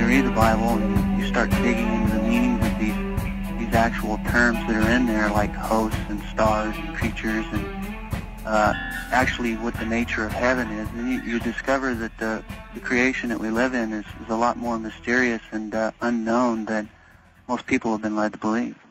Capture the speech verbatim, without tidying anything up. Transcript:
read the Bible and you, you start digging into the meanings of these these actual terms that are in there, like hosts and stars and creatures, and uh, actually what the nature of heaven is, and you, you discover that the, the creation that we live in is, is a lot more mysterious and uh, unknown than most people have been led to believe.